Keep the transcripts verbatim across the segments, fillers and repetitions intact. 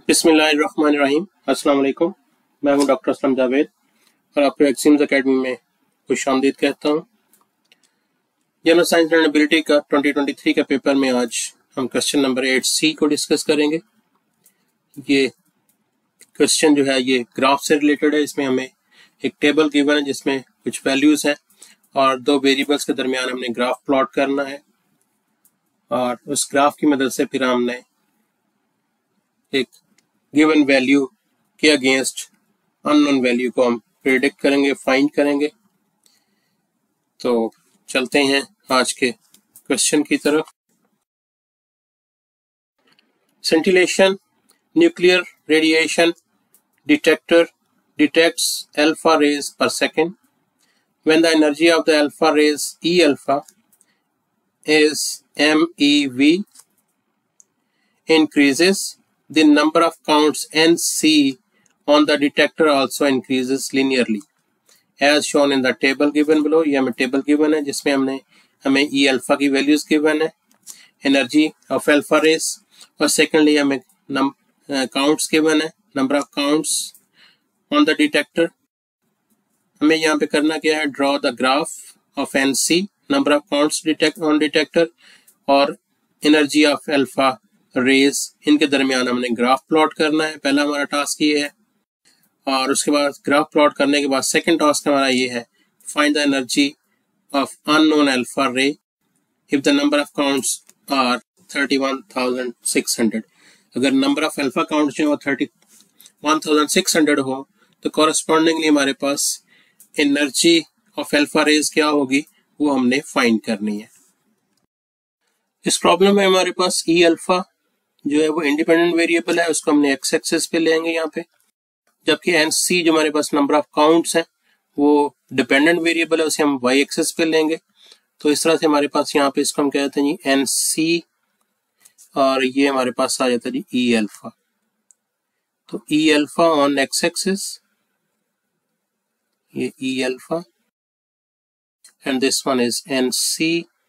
बिस्मिल्लाहिर्रहमानिर्रहीम। अस्सलाम वालेकुम। मैं हूं डॉक्टर असलम जावेद और आपको एक्सिम्स एकेडमी में खुशामदीद कहता हूं। जनरल साइंस एंड एबिलिटी का ट्वेंटी ट्वेंटी थ्री का पेपर में आज हम क्वेश्चन नंबर एट सी को डिस्कस करेंगे। ये क्वेश्चन जो है ये ग्राफ से रिलेटेड है। इसमें हमें एक टेबल गिवन है जिसमें कुछ वैल्यूज हैं और दो वेरिएबल्स के दरमियान हमने ग्राफ प्लॉट करना है और उस ग्राफ की मदद से फिर हमने एक गिवन वैल्यू के अगेंस्ट अननोन वैल्यू को हम प्रेडिक्ट करेंगे, फाइंड करेंगे। तो चलते हैं आज के क्वेश्चन की तरफ। Scintillation nuclear radiation detector detects alpha rays per second. When the energy of the alpha rays E alpha is M E V increases, the number of counts N C on the detector also increases linearly as shown in the table given below. ये हमें table given है जिसमें हमने हमें E alpha की values given है, energy of alpha rays, और secondly हमें काउंट्स गिवन है, number of counts on the detector. हमें यहाँ पे करना क्या है, draw the graph of N C, number of counts detect on detector और एनर्जी ऑफ अल्फा रेज, इनके दरमियान हमने ग्राफ प्लॉट करना है। पहला हमारा टास्क ये है और उसके बाद ग्राफ प्लॉट करने के बाद सेकंड टास्क हमारा ये है, find the energy of unknown alpha ray if the number of counts are thirty one thousand six hundred. अगर नंबर ऑफ अल्फा काउंट्स जो है thirty one thousand six hundred हो तो कॉरेस्पॉन्डिंगली हमारे पास एनर्जी ऑफ अल्फा रेज क्या होगी वो हमने फाइंड करनी है। इस प्रॉब्लम में हमारे पास ई अल्फा जो है वो इंडिपेंडेंट वेरिएबल है, उसको हमने एक्स एक्सिस पे लेंगे यहाँ पे, जबकि एन सी जो हमारे पास नंबर ऑफ काउंट्स है वो डिपेंडेंट वेरिएबल है, उसे हम वाई एक्सिस पे लेंगे। तो इस तरह से हमारे पास यहाँ पे इसको हम कहते हैं जी एन सी और ये हमारे पास आ जाता है जी ई अल्फा। तो E alpha on X axis, ये E alpha and this one is N C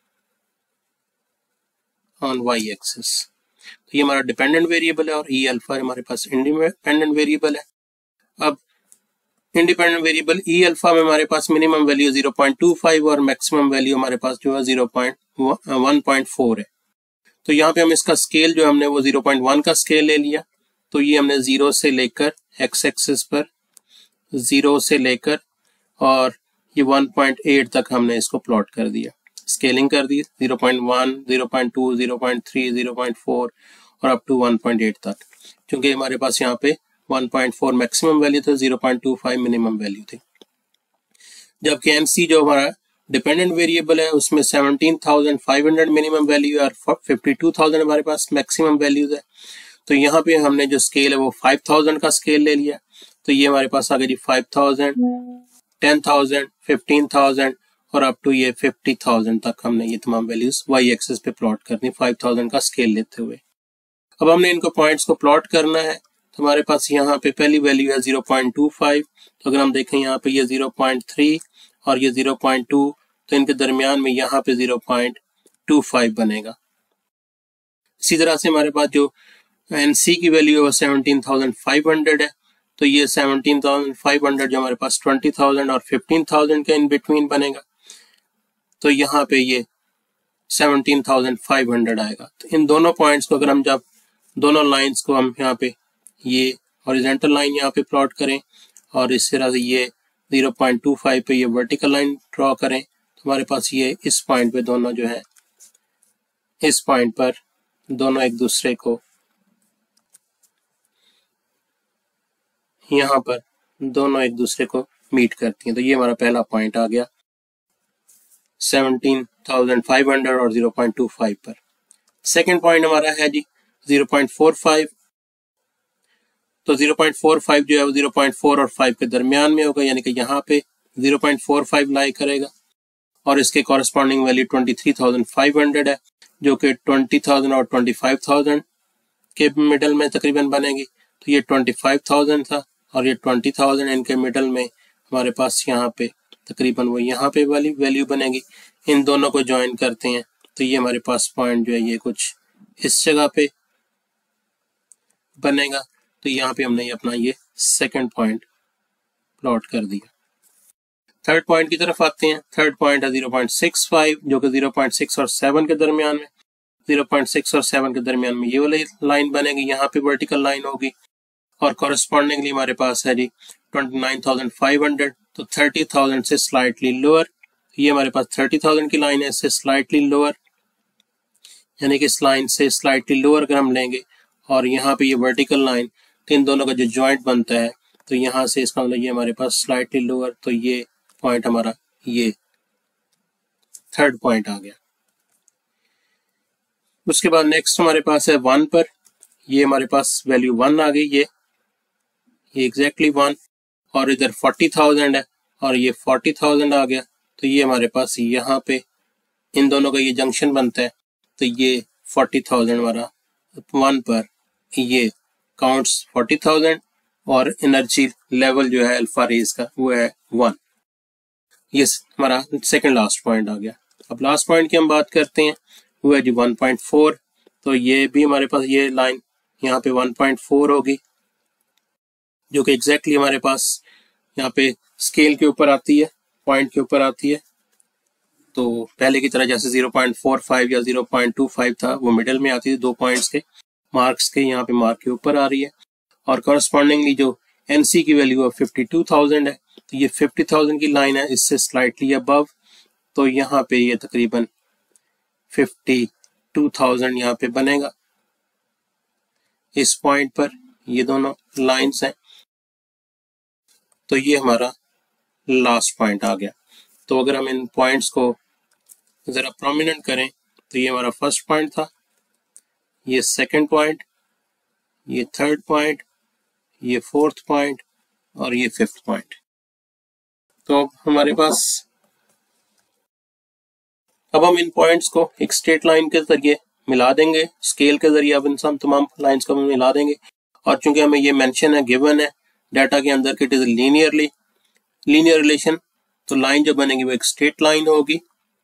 on Y axis. तो ये हमारा डिपेंडेंट वेरिएबल है और ई अल्फा हमारे पास इंडिपेंडेंट वेरिएबल है। अब इंडिपेंडेंट वेरिएबल ई अल्फा में हमारे पास minimum value zero point two five और मैक्सिमम वैल्यू हमारे पास जो है zero point one point four है। तो यहाँ पे हम इसका स्केल जो हमने वो ज़ीरो पॉइंट वन का स्केल ले लिया। तो ये हमने जीरो से लेकर एक्स एक्सिस पर जीरो से लेकर और ये वन पॉइंट एट तक हमने इसको प्लॉट कर दिया, स्केलिंग कर दी zero point one, zero point two, zero point three, zero point four और up to one point eight तक। क्योंकि हमारे पास यहाँ पे one point four maximum value था, zero point two five minimum value थी। जबकि एनसी जो हमारा डिपेंडेंट वेरिएबल है उसमें seventeen thousand five hundred minimum value और फिफ्टी टू थाउजेंड हमारे पास मैक्सिमम वैल्यूज है। तो यहाँ पे हमने जो स्केल है वो फाइव थाउजेंड का स्केल ले लिया। तो ये हमारे पास आ गया जी five thousand, ten thousand, fifteen thousand और अप टू ये फिफ्टी थाउजेंड तक हमने ये तमाम वैल्यूज वाई एक्सिस पे प्लॉट करनी फाइव थाउजेंड का स्केल लेते हुए। अब हमने इनको पॉइंट्स को प्लॉट करना है। तो हमारे पास यहाँ पे पहली वैल्यू है ज़ीरो पॉइंट टू फाइव। तो अगर हम देखें यहाँ पे ये ज़ीरो पॉइंट थ्री और ये ज़ीरो पॉइंट टू, तो इनके दरमियान में यहाँ पे ज़ीरो पॉइंट टू फाइव बनेगा। इसी तरह से हमारे पास जो एन सी की वैल्यू है वो सेवनटीन थाउजेंड फाइव हंड्रेड है। तो ये सेवनटीन थाउजेंड फाइव हंड्रेड जो हमारे पास ट्वेंटी थाउजेंड और फिफ्टीन थाउजेंड के इन बिटवीन बनेगा। तो यहाँ पे ये सेवनटीन थाउजेंड फाइव हंड्रेड आएगा। तो इन दोनों पॉइंट्स को अगर हम जब दोनों लाइंस को हम यहाँ पे ये हॉरिजॉन्टल लाइन यहाँ पे प्लॉट करें और इस तरह से ये ज़ीरो पॉइंट टू फाइव पे ये वर्टिकल लाइन ड्रॉ करें, तो हमारे पास ये इस पॉइंट पे दोनों जो है इस पॉइंट पर दोनों एक दूसरे को यहाँ पर दोनों एक दूसरे को मीट करती हैं। तो ये हमारा पहला पॉइंट आ गया सेवनटीन थाउजेंड फाइव हंड्रेड और ज़ीरो पॉइंट टू फाइव पर। सेकंड पॉइंट हमारा है जी ज़ीरो पॉइंट फोर फाइव। तो ज़ीरो पॉइंट फोर फाइव जो है वो ज़ीरो पॉइंट फोर और फाइव के दरमियान में होगा, यानी कि यहाँ पे zero point four five lie करेगा और इसके corresponding value twenty three thousand five hundred है, जो कि ट्वेंटी थाउजेंड और ट्वेंटी फाइव थाउजेंड के मिडल में तकरीबन बनेगी। तो ये ट्वेंटी फाइव थाउजेंड था और ये ट्वेंटी थाउजेंड इनके मिडल में हमारे पास यहाँ पे तकरीबन वो यहाँ पे वाली वैल्यू बनेगी। इन दोनों को ज्वाइन करते हैं तो ये हमारे पास पॉइंट जो है ये कुछ इस जगह पे बनेगा। तो यहाँ पे हमने अपना ये सेकंड पॉइंट प्लॉट कर दिया। थर्ड पॉइंट की तरफ आते हैं। थर्ड पॉइंट है ज़ीरो पॉइंट सिक्स फाइव, जो कि ज़ीरो पॉइंट सिक्स और सेवन के दरमियान में, ज़ीरो पॉइंट सिक्स और सेवन के दरमियान में ये वाली लाइन बनेगी, यहाँ पे वर्टिकल लाइन होगी। और कॉरेस्पॉन्डिंगली हमारे पास है जी twenty nine thousand five hundred, तो थर्टी थाउजेंड से स्लाइटली लोअर, ये हमारे पास थर्टी थाउजेंड की लाइन है, इससे स्लाइटली लोअर, यानी कि इस लाइन से स्लाइटली लोअर अगर हम लेंगे और यहाँ पे ये वर्टिकल लाइन, तो इन दोनों का जो जॉइंट बनता है, तो यहाँ से इसका मतलब ये हमारे पास स्लाइटली लोअर, तो ये पॉइंट हमारा ये थर्ड पॉइंट आ गया। उसके बाद नेक्स्ट हमारे पास है वन पर, ये हमारे पास वैल्यू वन आ गई, ये ये एग्जैक्टली वन, और इधर फोर्टी थाउजेंड है और ये फोर्टी थाउजेंड आ गया, तो ये हमारे पास यहाँ पे इन दोनों का ये जंक्शन बनता है, तो ये फोर्टी थाउजेंड हमारा वन पर ये काउंट्स फोर्टी थाउजेंड, और एनर्जी लेवल जो है अल्फा रेज का वो है वन। ये हमारा सेकंड लास्ट पॉइंट आ गया। अब लास्ट पॉइंट की हम बात करते हैं, वो है जी वन पॉइंट फोर, तो ये भी हमारे पास ये लाइन यहाँ पे वन पॉइंट फोर होगी, जो कि एग्जैक्टली हमारे पास यहाँ पे स्केल के ऊपर आती है, पॉइंट के ऊपर आती है। तो पहले की तरह जैसे ज़ीरो पॉइंट फोर फाइव या ज़ीरो पॉइंट टू फाइव था, वो मिडिल में आती थी दो पॉइंट्स के मार्क्स के, यहाँ पे मार्क के ऊपर आ रही है। और कॉरेस्पॉन्डिंगली जो एनसी की वैल्यू है फिफ्टी टू थाउजेंड है, तो ये फिफ्टी थाउजेंड की लाइन है, इससे स्लाइटली अबव, तो यहाँ पे ये तकरीबन फिफ्टी टू थाउजेंड यहाँ पे बनेगा इस पॉइंट पर, ये दोनों लाइंस हैं। तो ये हमारा लास्ट पॉइंट आ गया। तो अगर हम इन पॉइंट्स को जरा प्रोमिनेंट करें, तो ये हमारा फर्स्ट पॉइंट था, ये सेकंड पॉइंट, ये थर्ड पॉइंट, ये फोर्थ पॉइंट और ये फिफ्थ पॉइंट। तो अब हमारे पास, अब हम इन पॉइंट्स को एक स्ट्रेट लाइन के जरिए मिला देंगे, स्केल के जरिए अब इन सब तमाम लाइंस को मिला देंगे। और चूंकि हमें ये मेंशन है, गिवन है डाटा के अंदर कि it is linearly linear relation, तो लाइन जो बनेगी वो एक स्ट्रेट लाइन होगी।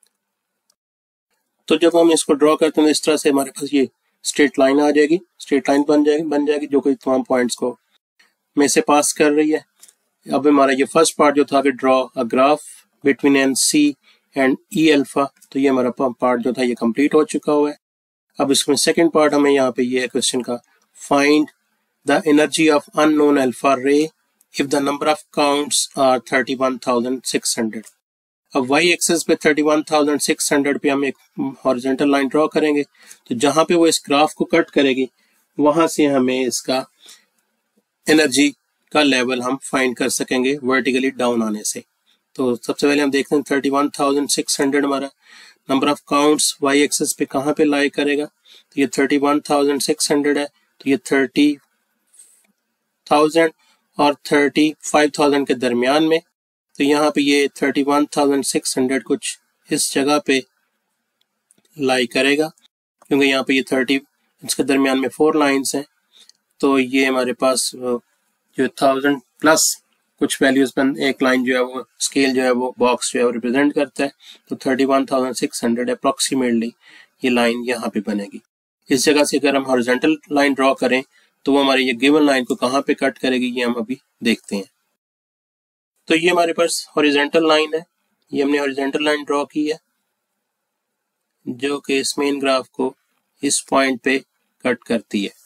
तो जब हम इसको ड्रॉ करते हैं इस तरह से हमारे पास ये स्ट्रेट लाइन आ जाएगी, स्ट्रेट लाइन बन जाएगी बन जाएगी जो कि तमाम पॉइंट्स को में से पास कर रही है। अब हमारा ये फर्स्ट पार्ट जो था कि draw a graph between N C and E alpha, तो ये हमारा पार्ट जो था ये कंप्लीट हो चुका हुआ है। अब इसमें सेकंड पार्ट हमें यहाँ पे ये है क्वेश्चन का, find the energy of unknown alpha ray if the number of counts are thirty one thousand six hundred. अब वाई एक्सेस पे thirty one thousand six hundred पे हम एक हॉरिजॉन्टल लाइन ड्रॉ करेंगे, तो जहां पे वो इस ग्राफ को कट करेगी वहां से हमें इसका एनर्जी का लेवल हम फाइंड कर सकेंगे वर्टिकली डाउन आने से। तो सबसे पहले हम देखते हैं thirty one thousand six hundred हमारा number of counts Y axis पे कहाँ पे लाई करेगा, तो ये thirty one thousand six hundred है, तो ये थर्टी थाउजेंड और थर्टी फाइव थाउजेंड के दरमियान में, तो यहाँ पे ये thirty one thousand six hundred कुछ इस जगह पे लाई करेगा, क्योंकि यहाँ पे ये थर्टी, इसके दरमियान में फोर लाइंस हैं, तो ये हमारे पास जो थाउजेंड प्लस कुछ वैल्यूज पर एक लाइन जो है वो स्केल जो है वो बॉक्स जो है वो रिप्रेजेंट करता है, तो thirty one thousand six hundred approximately ये लाइन यहाँ पे बनेगी। इस जगह से अगर हम हॉरिजॉन्टल लाइन ड्रॉ करें तो वो हमारी ये गिवन लाइन को कहाँ पे कट करेगी ये हम अभी देखते हैं। तो ये हमारे पास हॉरिजॉन्टल लाइन है, ये हमने हॉरिजॉन्टल लाइन ड्रॉ की है जो कि इस मेन ग्राफ को इस पॉइंट पे कट करती है,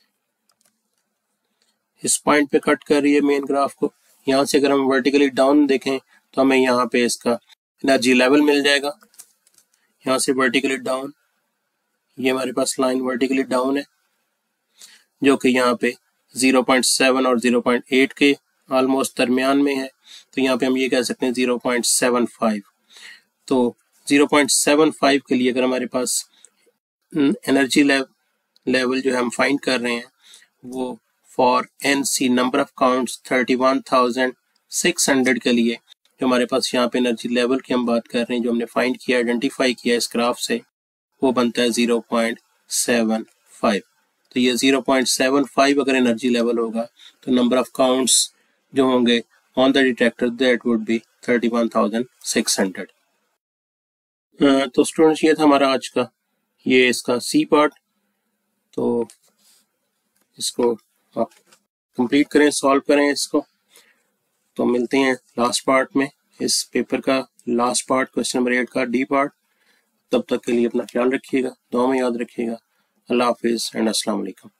इस पॉइंट पे कट कर रही है मेन ग्राफ को। यहाँ से अगर हम वर्टिकली डाउन देखें तो हमें यहाँ पे इसका एनर्जी लेवल मिल जाएगा। यहाँ से वर्टिकली डाउन, ये हमारे पास लाइन वर्टिकली डाउन है जो कि यहाँ पे ज़ीरो पॉइंट सेवन और ज़ीरो पॉइंट एट के ऑलमोस्ट दरमियान में है, तो यहाँ पे हम ये कह सकते हैं ज़ीरो पॉइंट सेवन फाइव। तो ज़ीरो पॉइंट सेवन फाइव के लिए अगर हमारे पास एनर्जी लेवल जो है हम फाइंड कर रहे हैं वो for N C number of counts thirty one thousand six hundred के लिए जो हमारे पास यहाँ पे एनर्जी लेवल की हम बात कर रहे हैं, जो हमने फाइंड किया आइडेंटिफाई किया इस ग्राफ से, वो बनता है ज़ीरो पॉइंट सेवन फाइव। तो ये ज़ीरो पॉइंट सेवन फाइव अगर एनर्जी लेवल होगा तो नंबर ऑफ काउंट्स जो होंगे on the detector that would be thirty one thousand six hundred. तो स्टूडेंट्स ये था हमारा आज का ये इसका सी पार्ट, तो इसको आप कंप्लीट करें, सॉल्व करें इसको। तो मिलते हैं लास्ट पार्ट में, इस पेपर का last part, question number eight का डी पार्ट। तब तक के लिए अपना ख्याल रखिएगा, दुआ में याद रखिएगा। अल्लाह हाफिज़ एंड अस्सलाम वालेकुम।